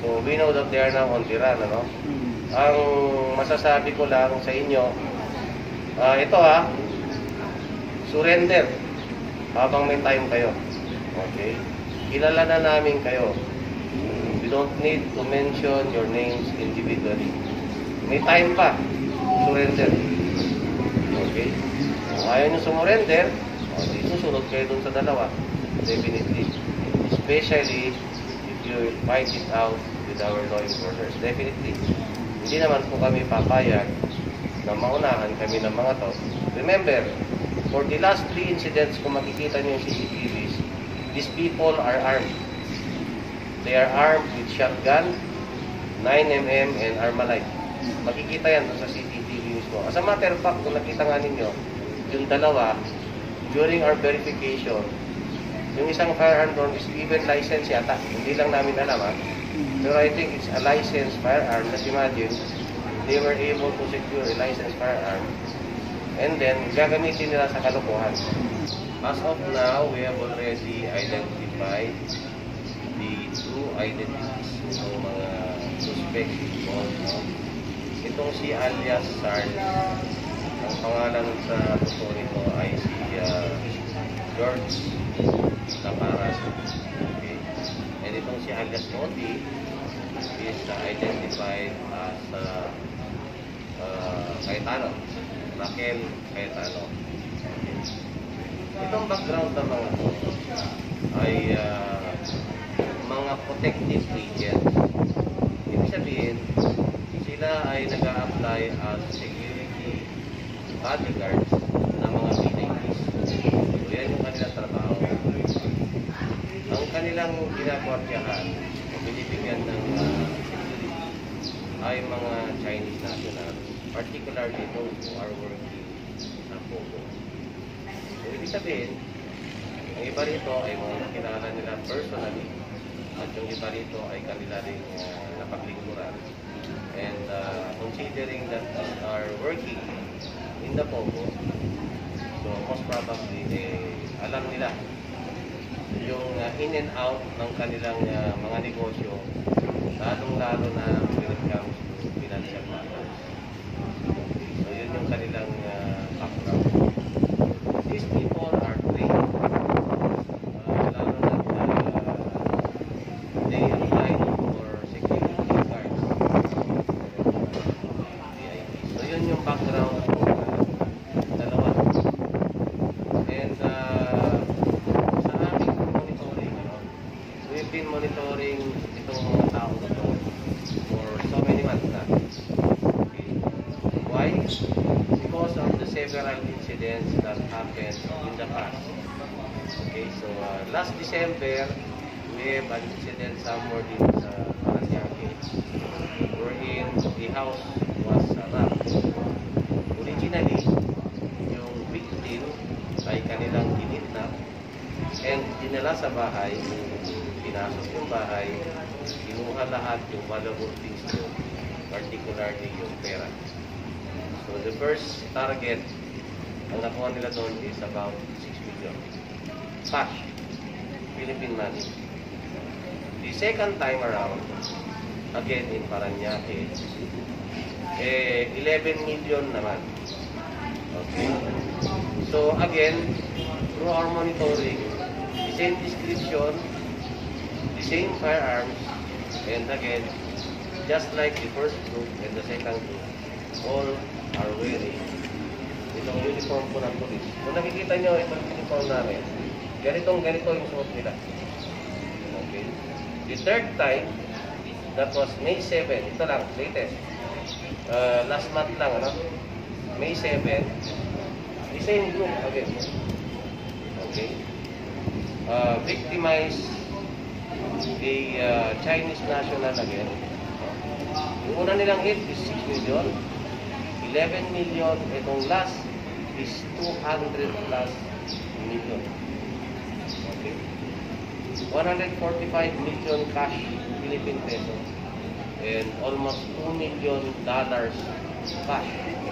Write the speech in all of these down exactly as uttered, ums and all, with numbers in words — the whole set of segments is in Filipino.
So we know that they are now on the run, ano? Ang masasabi ko lang sa inyo, uh, ito ha, surrender habang may time kayo. Okay? Kilala na namin kayo. We don't need to mention your names individually. May time pa. Surrender. Okay? Kung ayaw nyo sumurrender, okay, susunod kayo dun sa dalawa. Definitely. Especially if you find it out with our law enforcers. Definitely. Hindi naman po kami papayag na maunahan kami ng mga to. Remember, for the last three incidents, kung makikita nyo yung C C T Vs, these people are armed. They are armed with shotgun, nine millimeter and Armalite. Makikita yan sa C C T V mismo. As a matter of fact, kung nakita nga ninyo, yung dalawa, during our verification, yung isang firearm doon is even license yata. Hindi lang namin alam ha. Pero I think it's a licensed firearm. Just imagine, they were able to secure a licensed firearm and then gagamitin nila sa kalokohan. As of now, we have already identified the two identities ng mga suspects involved. No? Itong si alias Sarn, ang pangalan sa totoo nito ay si uh, George Taparas. Okay? And itong si alias Modi is uh, identified as uh, uh, Cayetano, Raquel Cayetano. Okay? Itong background ng mga ito ay uh, mga protective agents. Ibig sabihin, sila ay nag-a-apply as security bodyguards ng mga V I Ps. So yan yung kanilang trabaho. Ang kanilang ginagwardyahan o binibigyan ng uh, security ay mga Chinese nationals, particularly those who are working sa Pogo. So ibig sabihin, ang iba rito ay mga nakilala nila personally at yung iba rito ay kanila rin uh, napaglingkuran. And uh, considering that they are working in the Pogo, so most probably eh, alam nila yung uh, in and out ng kanilang uh, mga negosyo, lalong-lalo na when it comes to financial matters. So yun yung kanilang uh, background. These people are trained, uh, lalo na uh, they applied for security guards. So yun yung background ng uh, dalawa. And uh, sa aming monitoring, ano, we've been monitoring itong mga tao ito for so many months na. Okay. Why? Because of the several incidents that happened in the past. Okay, so uh, last December, we have an incident somewhere dito sa Paranaque wherein the house was robbed. Originally, yung victim ay kanilang kinidnap and dinala sa bahay, pinasok yung bahay, kinuha lahat yung valuable things doon, particularly yung pera. So the first target ang nakuha nila doon is about six million cash, Philippine money. The second time around, again in Paranaque, eh, eleven million naman. Okay. So again, through our monitoring, the same description, the same firearms, and again, just like the first group and the second group, all are wearing itong uniform po ng police. Kung nakikita nyo itong uniform namin, ganitong ganito yung suot nila. Okay. The third time, that was May seventh, ito lang, latest. Uh, last month lang, ano? May seventh, the same group again. Okay. Uh, victimized a uh, Chinese national again. Yung una nilang hit is six million. eleven million. Itong last is two hundred plus million. Okay. one hundred forty-five million cash Philippine peso and almost two million dollars cash.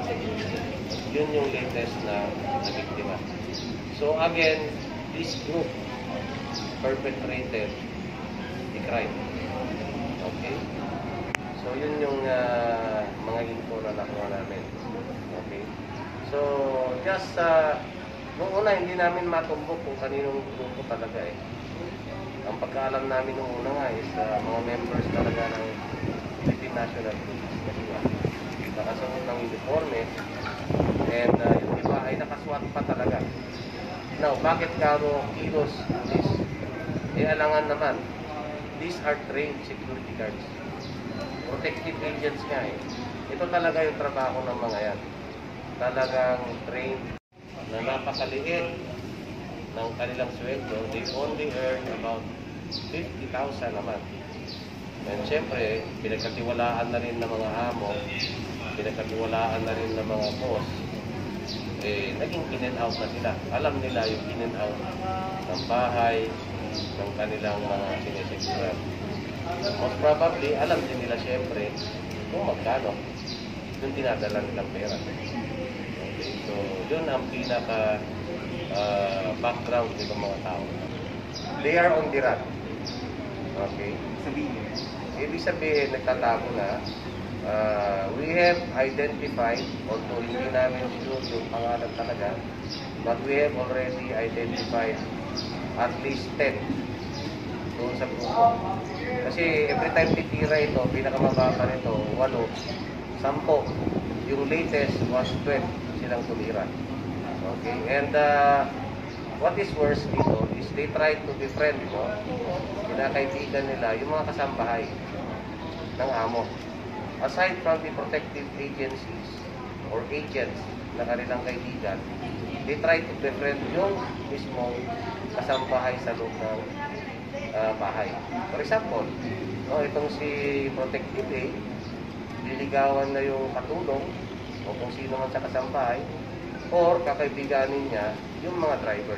Yun yung latest na nabiktima. So again, this group perpetrated the crime. Okay. Okay? So, yun yung uh, mga info na nakuha namin. Okay? So, just, uh, nung una, hindi namin matumbok kung kaninong grupo talaga eh. Ang pagkaalam namin nung una nga is uh, mga members talaga ng Philippine National Police. Kasi nga, nakasuot ng uniforme. And uh, yung iba ay nakaswat pa talaga. Now, bakit karo kilos this? Eh, alangan naman. These are trained security guards. Protective agents nga eh. Ito talaga yung trabaho ng mga yan. Talagang trained na napakaliit ng kanilang sweldo. They only earn about fifty thousand naman. And syempre, pinagkatiwalaan na rin ng mga amo, pinagkatiwalaan na rin ng mga boss, eh, naging in and out na sila. Alam nila yung in and out ng bahay, ng kanilang mga sinesekuran. Most probably, alam din nila syempre kung magkano yung dinadala nilang pera. Okay, so yun ang pinaka uh, background nitong mga tao. They are on the run. Okay? Sabihin. Ibig sabihin, nagtatago na. Uh, we have identified, although hindi namin sure yung pangalan talaga, but we have already identified at least ten doon sa grupo. Kasi every time titira ito, pinakamababa nito, walo, sampo. Yung latest was twelve silang tumira. Okay? And uh, what is worse dito is they try to befriend mo, kinakaibigan nila yung mga kasambahay ng amo. Aside from the protective agencies or agents na kanilang kaibigan, they try to befriend yung mismong kasambahay sa loob ng uh, bahay. For example, no, itong si Protective A, liligawan na yung katulong o kung sino man sa kasambahay or kakaibiganin niya yung mga drivers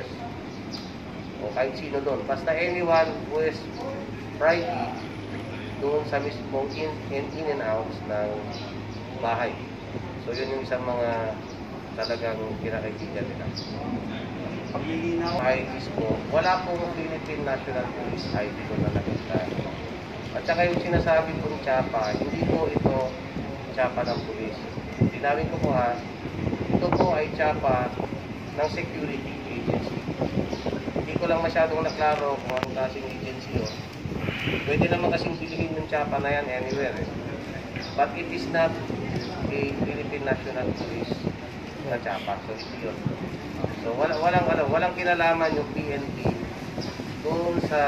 o kahit sino doon. Basta anyone who is privy doon sa mismong in, in, in and outs ng bahay. So yun yung isang mga talagang kinakaibigan nila. Paglilinaw. I D po, wala pong Philippine National Police I D ko na nakita. At saka yung sinasabi kong tsapa, hindi po ito tsapa ng police. Dinawin ko po ha, ito po ay tsapa ng security agency. Hindi ko lang masyadong naklaro kung anong klaseng agency yun. Pwede naman kasing bilhin yung tsapa na yan anywhere eh. But it is not a Philippine National Police na tsapa. So ito yun. So wala, walang, ano, walang kinalaman yung P N P doon sa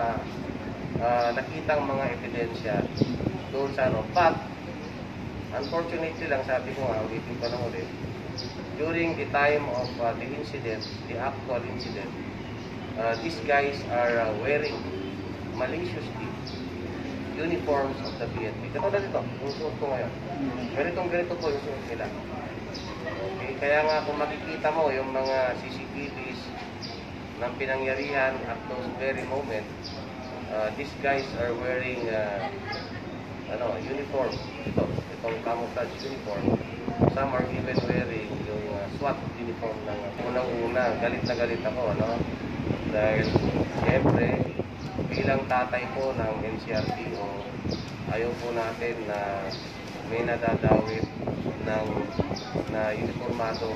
uh, nakitang mga ebidensya doon sa ano. But unfortunately lang, sabi ko nga, ulitin ko lang ulit, during the time of uh, the incident, the actual incident, uh, these guys are uh, wearing maliciously uniforms of the P N P. Katulad nito, yung suot ko ngayon. Ganitong ganito po yung suot nila. Okay, kaya nga kung makikita mo yung mga C C T Vs ng pinangyarihan at those very moment, uh, these guys are wearing uh, ano, uniform. Ito, itong camouflage uniform. Some are even wearing yung uh, SWAT uniform ng unang-una. Galit na galit ako, ano? Dahil, siyempre, bilang tatay po ng N C R P O, ayaw po natin na may nadadawit ng na uniformadong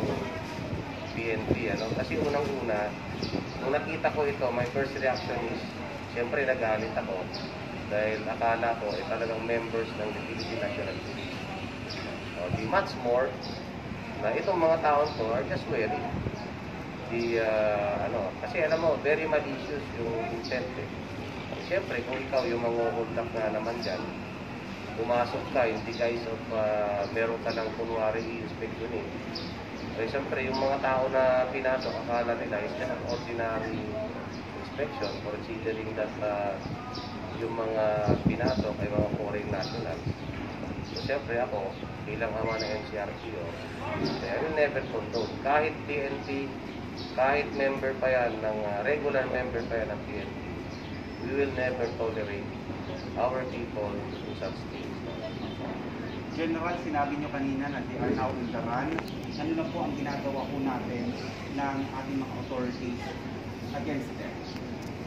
P N P, ano? Kasi unang-una, nung nakita ko ito, my first reaction is, siyempre nagalit ako dahil akala ko ay talagang members ng Philippine National Police. So, di much more na itong mga taon to are just wearing the, uh, ano, kasi alam mo, very malicious yung intent eh. Siyempre, kung ikaw yung mga-hold up na naman dyan, pumasok ka in the guise of uh, meron ka lang kunwari i-inspection eh. So, siyempre, yung mga tao na pinasok, akala nila is just an ordinary inspection considering that uh, yung mga pinasok ay mga foreign nationals. So, siyempre ako, bilang ama ng N C R P O, I will never condone. Kahit P N P, kahit member pa yan, ng uh, regular member pa yan ng P N P, we will never tolerate our people in such things. General, sinabi nyo kanina na they are now on the run. Ano na po ang ginagawa po natin ng ating mga authorities against them?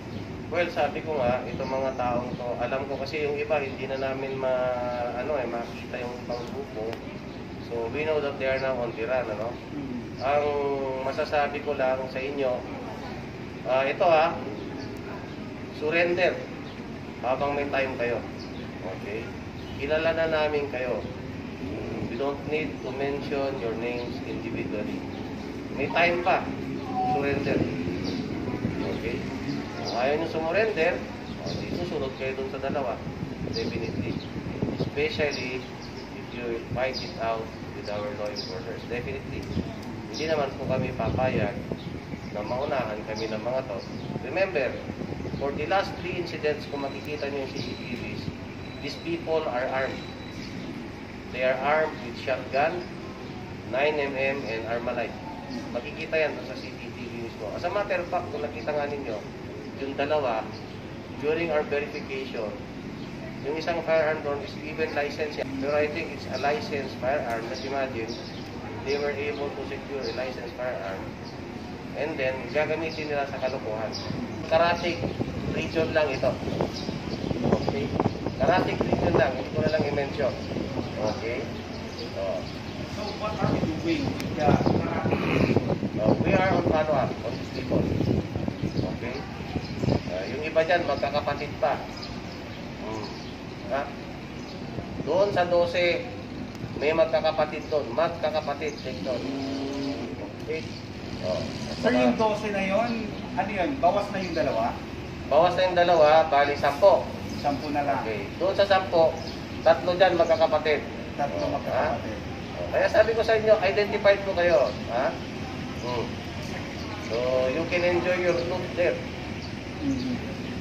Well, sabi ko nga, itong mga taong to, alam ko kasi yung iba, hindi na namin ma, ano eh, makita yung ibang grupo. So, we know that they are now on the run, ano? Ang masasabi ko lang sa inyo, ah, ito ha, surrender habang may time kayo. Okay? Kilala na namin kayo. We don't need to mention your names individually. May time pa, surrender. Okay? Kung ayaw nyo sumurrender, hindi susunod kayo dun sa dalawa. Definitely. Especially if you fight it out with our law enforcers. Definitely. Hindi naman po kami papayag na maunahan kami ng mga to. Remember, for the last three incidents, kung makikita nyo yung C C T Vs, these people are armed. They are armed with shotgun, nine millimeter and Armalite. Makikita yan sa C C T V mismo. As a matter of fact, kung nakita nga ninyo, yung dalawa, during our verification, yung isang firearm doon is even licensed yan. Pero I think it's a licensed firearm. Just imagine, they were able to secure a licensed firearm and then gagamitin nila sa kalokohan. Karatig region lang ito. Okay? Karatig region lang. Hindi ko na lang i-mention. Okay? So, So what are we doing with the karate? uh, we are on follow-up on these people. Okay? Uh, yung iba dyan, magkakapatid pa. Hmm. Ha? Doon sa dose, may magkakapatid doon. Magkakapatid. Take doon. Okay? Oh, Sir, yung dose na yun, ano yun? Bawas na yung dalawa? bawas na yung dalawa, bali sampo. Sampu na lang. Okay. Doon sa sampo, tatlo dyan magkakapatid. Tatlo Oh, magkakapatid. ha? Oh, kaya sabi ko sa inyo, identified ko kayo. Ha? Hmm. So, you can enjoy your look there. Mhm.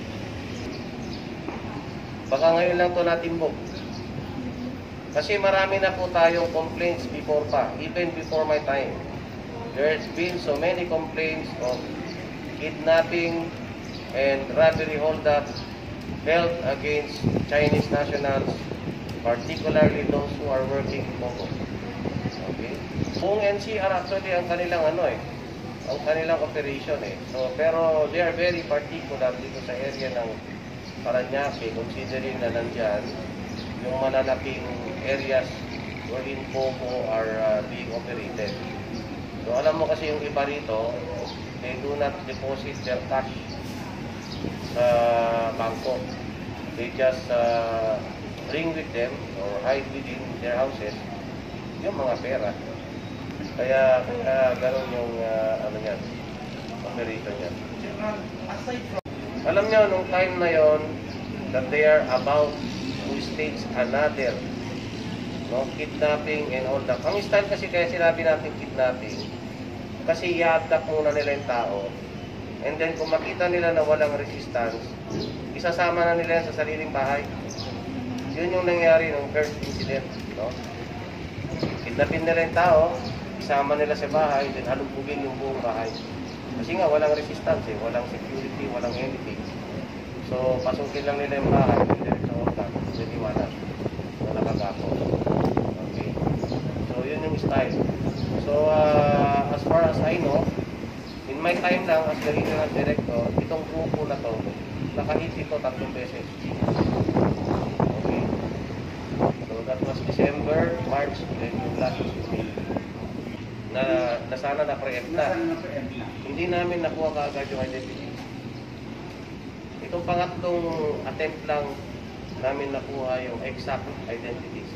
Baka ngayon lang to natimbok. Kasi marami na po tayong complaints before pa, even before my time. There's been so many complaints of kidnapping and robbery hold-up held against Chinese nationals, particularly those who are working in Pogo. Okay? Kung N C R actually ang kanilang ano eh, ang kanilang operation eh. So, pero they are very particular dito sa area ng Paranaque, considering na nandyan yung malalaking areas wherein Pogo are uh, being operated. So, alam mo kasi yung iba rito, they do not deposit their cash sa bangko. They just uh, bring with them or hide within their houses yung mga pera. Kaya, kaya gano'n yung uh, ano yan, operation yan. General, aside from Alam nyo, nung time na yon that they are about to stage another no, kidnapping and all that. Ang style kasi kaya sinabi natin kidnapping, kasi i-abduct muna nila yung tao. And then kung makita nila na walang resistance, isasama na nila yan sa sariling bahay. Yun yung nangyari ng first incident. No? Kidnapin nila yung tao, isama nila sa bahay, then halubugin yung buong bahay. Kasi nga walang resistance eh, walang security, walang anything. So pasukin lang nila yung bahay, then sa organ, then iwanan. So nakagapo. Okay. So yun yung style. So uh, as far as I know, in my time lang as the regional director, itong grupo na to, nakahit ito tatlong beses. Okay. So that was December, March, then yung last May. Na, na sana na-preempt na. nasaan na pre-empt na? Hindi namin nakuha kaagad yung identity. Itong pangatlong attempt lang namin nakuha yung exact identities.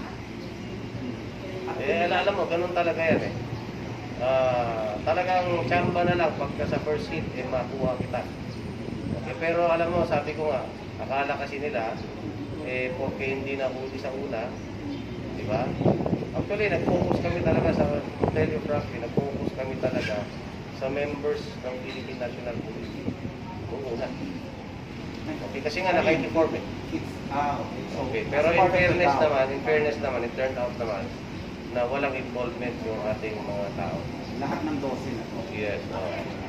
Eh, alam mo, ganun talaga yan eh. Uh, talagang chamba na lang pagka sa first hit, eh, makuha kita. Okay, pero alam mo, sabi ko nga, akala kasi nila, eh, porque hindi nahuli sa una, di ba? Actually, nag-focus kami talaga sa tell you frankly, nag-focus kami talaga sa members ng Philippine National Police. Kung una. Okay, kasi nga naka-uniform eh. It's, ah, okay. So, Okay, pero as in part of the fairness tao, naman, in fairness naman, it turned out naman na walang involvement yung ating mga tao. lahat ng dose na to. Yes, oo.